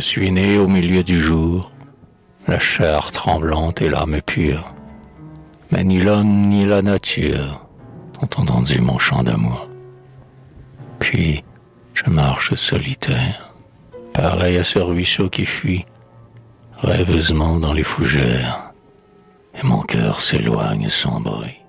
suis né au milieu du jour, la chair tremblante et l'âme pure, mais ni l'homme ni la nature n'ont entendu mon chant d'amour. Puis je marche solitaire, pareil à ce ruisseau qui fuit rêveusement dans les fougères, et mon cœur s'éloigne sans bruit.